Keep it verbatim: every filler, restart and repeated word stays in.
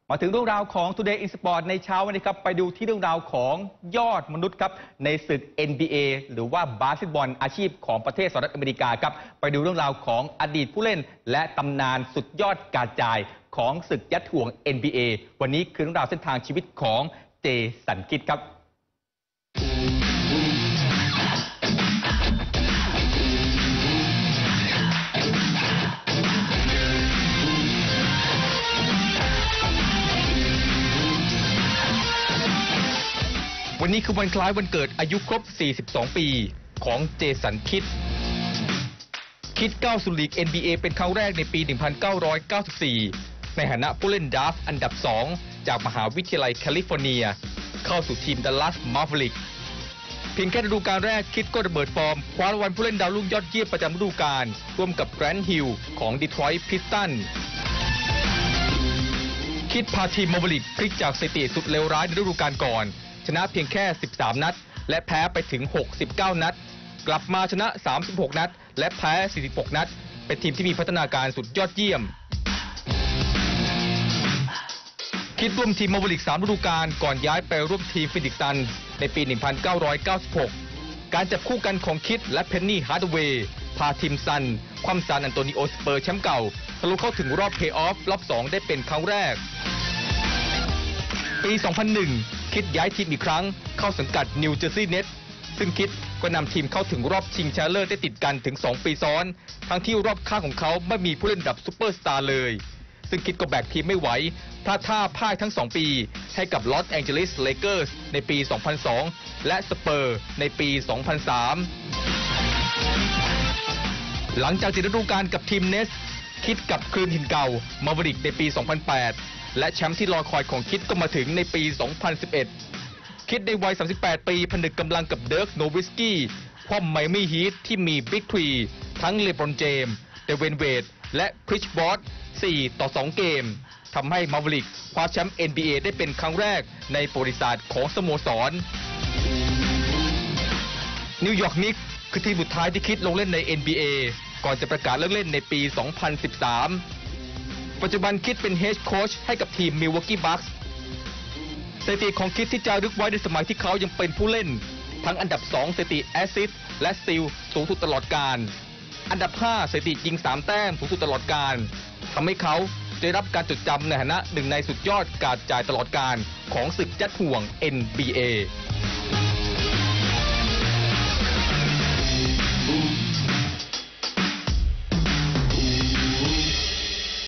มาถึงเรื่องราวของ Today in Sport ในเช้าวันนี้ครับไปดูที่เรื่องราวของยอดมนุษย์ครับในศึก เอ็น บี เอ หรือว่าบาสเกตบอลอาชีพของประเทศสหรัฐอเมริกาครับไปดูเรื่องราวของอดีตผู้เล่นและตำนานสุดยอดกาจ่ายของศึกยัดถ่วง เอ็น บี เอ วันนี้คือเรื่องราวเส้นทางชีวิตของเจสันคิดครับวันนี้คือวันคล้ายวันเกิดอายุครบ สี่สิบสอง ปีของเจสันคิดคิดก้าวสู่ลีก เอ็น บี เอ เป็นครั้งแรกในปี หนึ่งพันเก้าร้อยเก้าสิบสี่ ในฐานะผู้เล่นดราฟต์อันดับ สอง จากมหาวิทยาลัยแคลิฟอร์เนียเข้าสู่ทีม Dallas Mavericks เพียงแค่ฤดูกาลแรกคิดก็ระเบิดฟอร์มคว้ารางวัลผู้เล่นดาวรุ่งยอดเยี่ยมประจำฤดูกาลร่วมกับแกรนท์ฮิลของ Detroit Pistons คิดพาทีม Mavericks พลิกจากสถิติสุดเลวร้ายในฤดูกาลก่อนชนะเพียงแค่ สิบสาม นัดและแพ้ไปถึง หกสิบเก้า นัดกลับมาชนะ สามสิบหก นัดและแพ้ สี่สิบหก นัดเป็นทีมที่มีพัฒนาการสุดยอดเยี่ยมคิดร่วมทีมมาเวริกสามฤดูกาลก่อนย้ายไปร่วมทีมฟินิกซ์ซันส์ในปี หนึ่งพันเก้าร้อยเก้าสิบหก การจับคู่กันของคิดและเพนนีฮาร์ดเวย์พาทีมซันคว่ำซานอันโตนิโอสเปอร์แชมป์เก่าทะลุเข้าถึงรอบเพลย์ออฟรอบสองได้เป็นครั้งแรกปี สองพันหนึ่ง คิดย้ายทีมอีกครั้งเข้าสังกัดนิวเจอร์ซีย์เน็ตส์ซึ่งคิดก็นำทีมเข้าถึงรอบชิงชนะเลิศได้ติดกันถึงสองปีซ้อนทั้งที่รอบข้างของเขาไม่มีผู้เล่นระดับซุปเปอร์สตาร์เลยซึ่งคิดก็แบกทีมไม่ไหวพลาดท่าพ่ายทั้งสองปีให้กับลอสแองเจลิสเลเกอร์สในปี สองพันสอง และสเปอร์ในปี สองพันสาม หลังจากติดฤดูกาลกับทีมเนสคิดกับคลืนหินเก่ามาเวริกในปี สองพันแปดและแชมป์ที่รอคอยของคิดก็มาถึงในปี สองพันสิบเอ็ด คิดในวัย สามสิบแปด ปีผนึกกำลังกับเดิร์กโนวิสกี้คว่ำไมอามี่ฮีทที่มีบิ๊กทรีทั้งเลบรอนเจมส์เดวินเวดและคริสบอส สี่ต่อสอง เกมทำให้มาเวริกคว้าแชมป์ เอ็น บี เอ ได้เป็นครั้งแรกในประวัติศาสตร์ของสโมสรนิวยอร์กนิกส์คือทีมสุดท้ายที่คิดลงเล่นใน เอ็น บี เอ ก่อนจะประกาศเลิกเล่นในปี สองพันสิบสามปัจจุบันคิดเป็นเฮดโค้ชให้กับทีมมิลวอกกี้บัคส์สถิติของคิดที่จารึกไว้ในสมัยที่เขายังเป็นผู้เล่นทั้งอันดับสองสถิติแอสซิสต์และสตีลสูงสุดตลอดกาลอันดับห้าสถิติยิงสามแต้มสูงสุดตลอดกาลทำให้เขาได้รับการจดจำในฐานะหนึ่งในสุดยอดการจ่ายตลอดกาลของศึกยัดห่วง เอ็น บี เอ